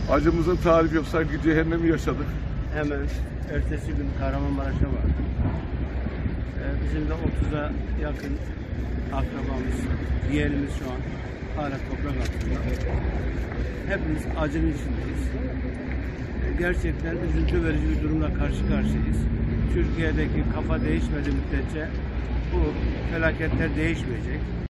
Acımızın tarifi yok. Sanki cehennemi yaşadık. Hemen ertesi gün Kahramanmaraş'a vardık. Bizim de 30'a yakın akrabamız, yeğenimiz şu an hala toprak altında. Hepimiz acının içindeyiz. Gerçekten üzüntü verici bir durumla karşı karşıyayız. Türkiye'deki kafa değişmediği müddetçe bu felaketler değişmeyecek.